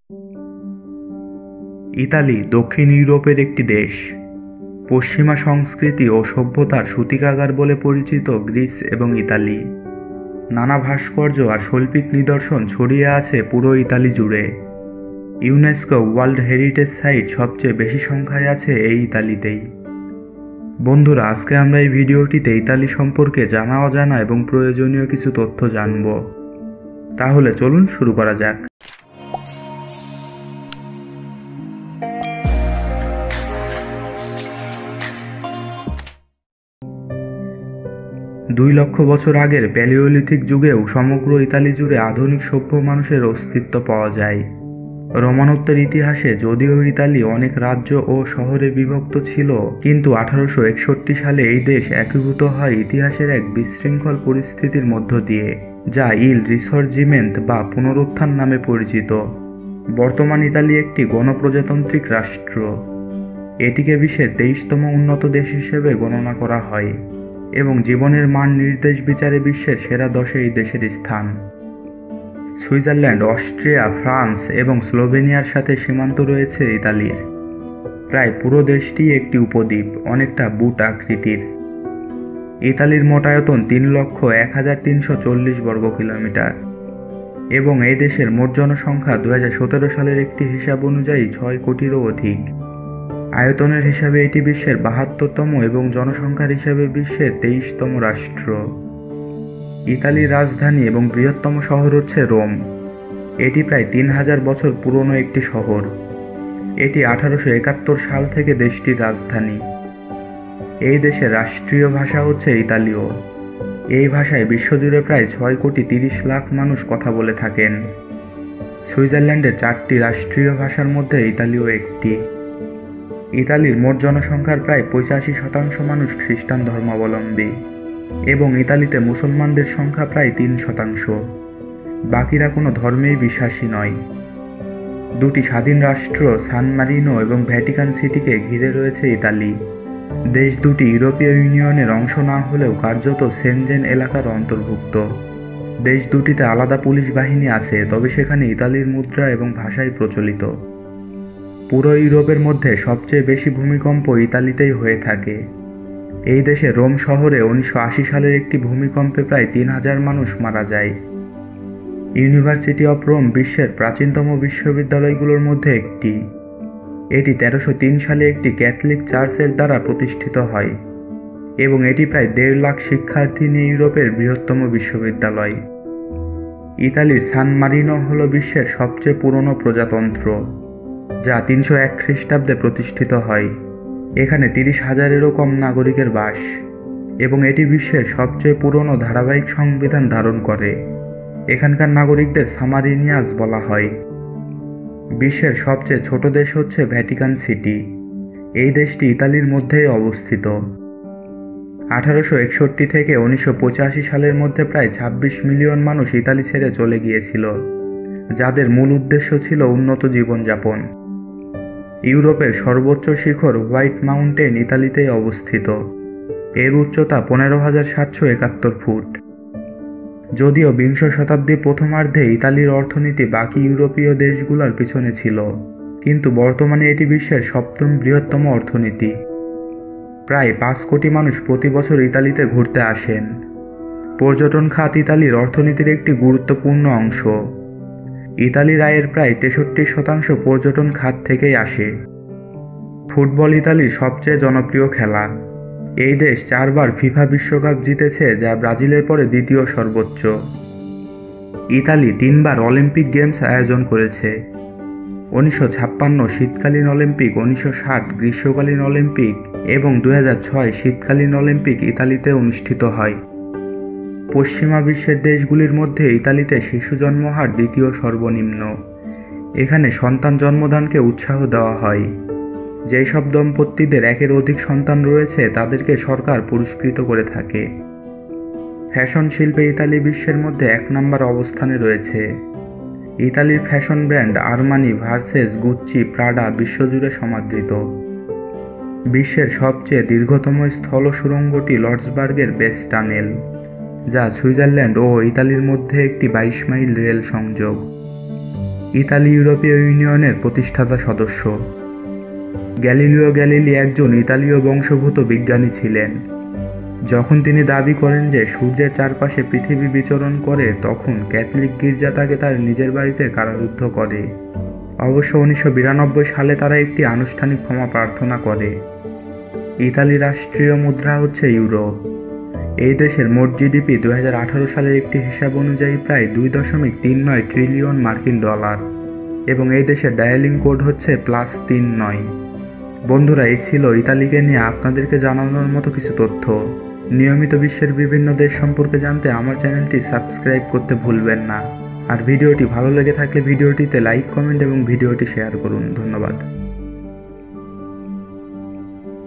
Italy দক্ষিণ ইউরোপের একটি দেশ। পশ্চিমা সংস্কৃতি ও সভ্যতার সূতিকাগার বলে পরিচিত গ্রিস এবং ইতালি। নানা ভাস্কর্য আর শৈল্পিক নিদর্শন ছড়িয়ে আছে পুরো ইতালি জুড়ে। ইউনেস্কো ওয়ার্ল্ড হেরিটেজ সাইট সবচেয়ে বেশি সংখ্যায় আছে এই ইতালিতেই। বন্ধুরা, আজকে আমরা এই ভিডিওটিতে ইতালি সম্পর্কে জানা অজানা এবং প্রয়োজনীয় কিছু তথ্য জানব। তাহলে চলুন শুরু করা যাক। 2 লক্ষ বছর আগের প্যালিওলিথিক যুগেও সমগ্র ইতালি জুড়ে আধুনিক সভ্য মানুষের অস্তিত্ব পাওয়া যায়। রোমানোত্তর ইতিহাসে যদিও ইতালি অনেক রাজ্য ও শহরে বিভক্ত ছিল, কিন্তু 1861 সালে এই দেশ একীভূত হয় ইতিহাসের এক বিশৃঙ্খল পরিস্থিতির মধ্য দিয়ে, যা ইল রিসর্জিমেন্ট বা পুনরুত্থান নামে পরিচিত। বর্তমান ইতালি একটি গণপ্রজাতান্ত্রিক রাষ্ট্র। এটিকে বিশ্বের 23তম উন্নত দেশ হিসেবে গণনা করা হয় এবং জীবনের মান নির্দেশ বিচারে বিশ্বের সেরা 10-এ এই দেশের স্থান। সুইজারল্যান্ড, অস্ট্রিয়া, ফ্রান্স এবং স্লোভেনিয়ার সাথে সীমান্ত রয়েছে ইতালির। প্রায় পুরো দেশটি একটি উপদ্বীপ, অনেকটা বুট আকৃতির। ইতালির মোট আয়তন 3,01,340 বর্গ কিলোমিটার এবং এই দেশের মোট জনসংখ্যা 2017 সালের একটি হিসাব অনুযায়ী 6 কোটিরও অধিক। আয়তনের হিসাবে এটি বিশ্বের 72তম এবং জনসংখ্যার হিসাবে বিশ্বের 23তম রাষ্ট্র। ইতালির রাজধানী এবং বৃহত্তম শহর হচ্ছে রোম। এটি প্রায় 3000 বছর পুরনো একটি শহর। এটি 1871 সাল থেকে দেশটির রাজধানী। এই দেশের রাষ্ট্রীয় ভাষা হচ্ছে ইতালীয়। এই ভাষায় বিশ্বজুড়ে প্রায় 6,30,00,000 মানুষ কথা বলে থাকেন। সুইজারল্যান্ডের 4টি রাষ্ট্রীয় ভাষার মধ্যে ইতালীয় একটি। ইতালির মোট জনসংখ্যার প্রায় 85% মানুষ খ্রিস্টান ধর্মাবলম্বী এবং ইতালিতে মুসলমানদের সংখ্যা প্রায় 3%। বাকিরা কোনো ধর্মেই বিশ্বাসী নয়। 2টি স্বাধীন রাষ্ট্র সান মারিনো এবং ভ্যাটিকান সিটিকে ঘিরে রয়েছে ইতালি। দেশ দুটি ইউরোপীয় ইউনিয়নের অংশ না হলেও কার্যত সেনজেন এলাকার অন্তর্ভুক্ত। দেশ দুটিতে আলাদা পুলিশ বাহিনী আছে, তবে সেখানে ইতালির মুদ্রা এবং ভাষাই প্রচলিত। পুরো ইউরোপের মধ্যে সবচেয়ে বেশি ভূমিকম্প ইতালিতেই হয়ে থাকে। এই দেশে রোম শহরে 1980 সালের একটি ভূমিকম্পে প্রায় 3000 মানুষ মারা যায়। ইউনিভার্সিটি অফ রোম বিশ্বের প্রাচীনতম বিশ্ববিদ্যালয়গুলোর মধ্যে একটি। এটি 1303 সালে একটি ক্যাথলিক চার্চের দ্বারা প্রতিষ্ঠিত হয় এবং এটি প্রায় 1.5 লাখ শিক্ষার্থী নিয়ে ইউরোপের বৃহত্তম বিশ্ববিদ্যালয়। ইতালির সান মারিনো হল বিশ্বের সবচেয়ে পুরনো প্রজাতন্ত্র, যা 301 খ্রিস্টাব্দে প্রতিষ্ঠিত হয়। এখানে 30,000-এরও কম নাগরিকের বাস এবং এটি বিশ্বের সবচেয়ে পুরনো ধারাবাহিক সংবিধান ধারণ করে। এখানকার নাগরিকদের সামারিনিয়াস বলা হয়। বিশ্বের সবচেয়ে ছোট দেশ হচ্ছে ভ্যাটিকান সিটি। এই দেশটি ইতালির মধ্যেই অবস্থিত। 1861 থেকে 1985 সালের মধ্যে প্রায় 26 মিলিয়ন মানুষ ইতালি ছেড়ে চলে গিয়েছিল, যাদের মূল উদ্দেশ্য ছিল উন্নত জীবনযাপন। ইউরোপের সর্বোচ্চ শিখর হোয়াইট মাউন্টেন ইতালিতেই অবস্থিত। এর উচ্চতা 15,771 ফুট। যদিও বিংশ শতাব্দীর প্রথমার্ধে ইতালির অর্থনীতি বাকি ইউরোপীয় দেশগুলোর পিছনে ছিল, কিন্তু বর্তমানে এটি বিশ্বের 7ম বৃহত্তম অর্থনীতি। প্রায় 5 কোটি মানুষ প্রতি বছর ইতালিতে ঘুরতে আসেন। পর্যটন খাত ইতালির অর্থনীতির একটি গুরুত্বপূর্ণ অংশ। ইতালির আয়ের প্রায় 63% পর্যটন খাত থেকেই আসে। ফুটবল ইতালির সবচেয়ে জনপ্রিয় খেলা। এই দেশ 4 বার ফিফা বিশ্বকাপ জিতেছে, যা ব্রাজিলের পরে দ্বিতীয় সর্বোচ্চ। ইতালি 3 বার অলিম্পিক গেমস আয়োজন করেছে। 1956 শীতকালীন অলিম্পিক, 1960 গ্রীষ্মকালীন অলিম্পিক এবং 2006 শীতকালীন অলিম্পিক ইতালিতে অনুষ্ঠিত হয়। পশ্চিমা বিশ্বের দেশগুলির মধ্যে ইতালিতে শিশু জন্মহার দ্বিতীয় সর্বনিম্ন। এখানে সন্তান জন্মদানকে উৎসাহ দেওয়া হয়। যেই সব দম্পতিদের একের অধিক সন্তান রয়েছে তাদেরকে সরকার পুরস্কৃত করে থাকে। ফ্যাশন শিল্পে ইতালি বিশ্বের মধ্যে 1 নম্বর অবস্থানে রয়েছে। ইতালির fashion brand Armani, Versace, Gucci, Prada বিশ্বজুড়ে সমাদৃত। বিশ্বের সবচেয়ে দীর্ঘতম স্থল সুড়ঙ্গটি লর্ডসবার্গের বেস টানেল, যা সুইজারল্যান্ড ও ইতালির মধ্যে একটি 22 মাইল রেল সংযোগ। ইতালি ইউরোপীয় ইউনিয়নের প্রতিষ্ঠাতা সদস্য। গ্যালিলিও গ্যালিলি একজন ইতালীয় বংশোদ্ভূত বিজ্ঞানী ছিলেন। যখন তিনি দাবি করেন যে সূর্যের চারপাশে পৃথিবী বিচরণ করে, তখন ক্যাথলিক গির্জা তাকে তার নিজের বাড়িতে কারারুদ্ধ করে। অবশ্য 1992 সালে তারা একটি আনুষ্ঠানিক ক্ষমা প্রার্থনা করে। ইতালির রাষ্ট্রীয় মুদ্রা হচ্ছে ইউরো। এই দেশের মোট জিডিপি 2018 সালের একটি হিসাব অনুযায়ী প্রায় 2.39 ট্রিলিয়ন মার্কিন ডলার এবং এই দেশের ডায়ালিং কোড হচ্ছে +39। বন্ধুরা, এই ছিল ইতালিকে নিয়ে আপনাদেরকে জানানোর মতো কিছু তথ্য। নিয়মিত বিশ্বের বিভিন্ন দেশ সম্পর্কে জানতে আমার চ্যানেলটি সাবস্ক্রাইব করতে ভুলবেন না। আর ভিডিওটি ভালো লেগে থাকলে ভিডিওটিতে লাইক, কমেন্ট এবং ভিডিওটি শেয়ার করুন। ধন্যবাদ।